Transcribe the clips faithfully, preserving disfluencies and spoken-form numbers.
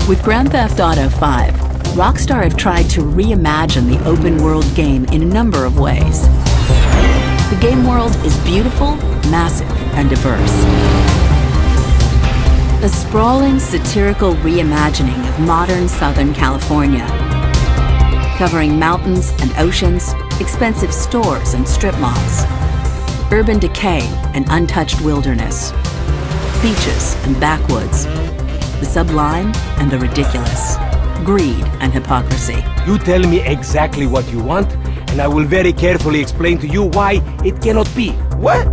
With Grand Theft Auto five, Rockstar have tried to reimagine the open-world game in a number of ways. The game world is beautiful, massive, and diverse. A sprawling, satirical reimagining of modern Southern California, covering mountains and oceans, expensive stores and strip malls, urban decay and untouched wilderness, beaches and backwoods, the sublime and the ridiculous, greed and hypocrisy. You tell me exactly what you want, and I will very carefully explain to you why it cannot be. What?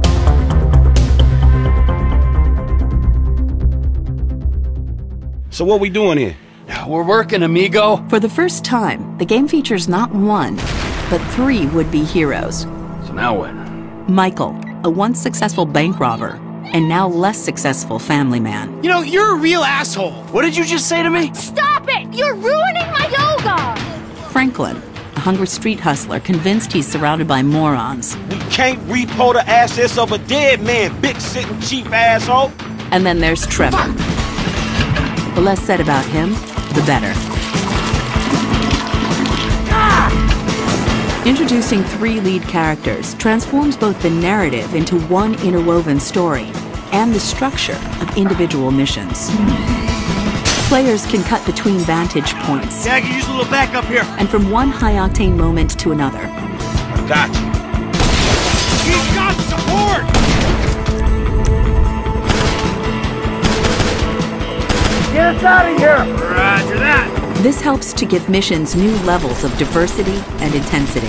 So what we doing here? We're working, amigo. For the first time, the game features not one, but three would-be heroes. So now what? Michael, a once successful bank robber, and now less successful family man. You know, you're a real asshole. What did you just say to me? Stop it! You're ruining my yoga! Franklin, a hungry street hustler convinced he's surrounded by morons. We can't repo the assets of a dead man, big sitting cheap asshole. And then there's Trevor. The less said about him, the better. Ah! Introducing three lead characters transforms both the narrative into one interwoven story and the structure of individual missions. Players can cut between vantage points. Yeah, I can use a little backup here. And from one high-octane moment to another. Gotcha. He's got support! Get us out of here! Roger that! This helps to give missions new levels of diversity and intensity.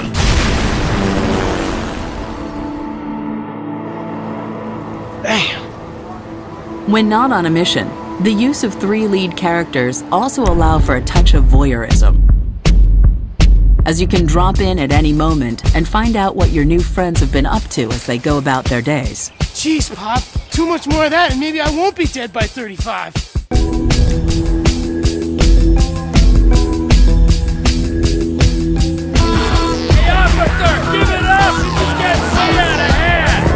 Damn. When not on a mission, the use of three lead characters also allow for a touch of voyeurism, as you can drop in at any moment and find out what your new friends have been up to as they go about their days. Jeez, Pop. Too much more of that and maybe I won't be dead by thirty-five. Hey, officer! Give it up! This is getting way out of hand!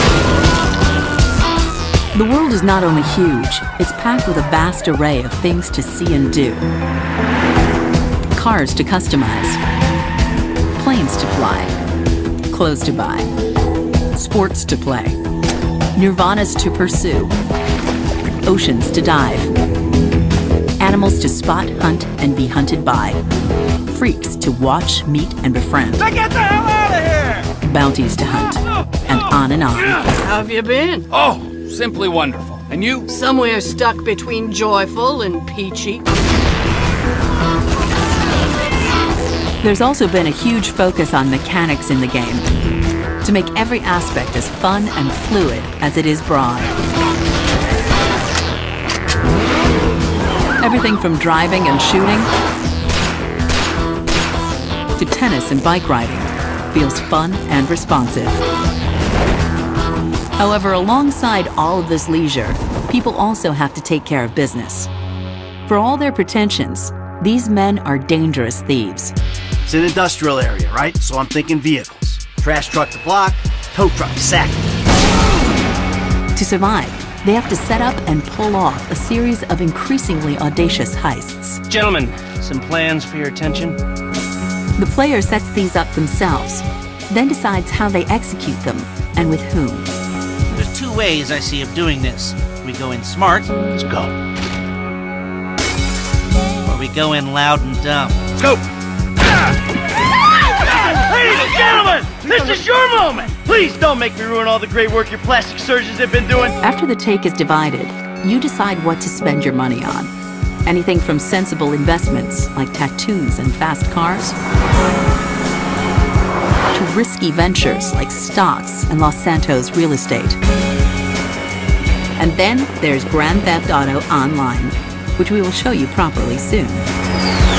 The world is not only huge, it's packed with a vast array of things to see and do. Cars to customize, planes to fly, clothes to buy, sports to play, nirvanas to pursue, oceans to dive, animals to spot, hunt, and be hunted by, freaks to watch, meet, and befriend. Now get the hell out of here! Bounties to hunt, and on and on. How have you been? Oh, simply wonderful. And you? Somewhere stuck between joyful and peachy. There's also been a huge focus on mechanics in the game, to make every aspect as fun and fluid as it is broad. Everything from driving and shooting to tennis and bike riding feels fun and responsive. However, alongside all of this leisure, people also have to take care of business. For all their pretensions, these men are dangerous thieves. It's an industrial area, right? So I'm thinking vehicles. Trash truck to block, tow truck to sack. To survive, they have to set up and pull off a series of increasingly audacious heists. Gentlemen, some plans for your attention. The player sets these up themselves, then decides how they execute them and with whom. There's two ways I see of doing this. We go in smart. Let's go. Or we go in loud and dumb. Let's go! Ladies and gentlemen, this is your moment! Please don't make me ruin all the great work your plastic surgeons have been doing. After the take is divided, you decide what to spend your money on. Anything from sensible investments, like tattoos and fast cars, to risky ventures like stocks and Los Santos real estate. And then there's Grand Theft Auto Online, which we will show you properly soon.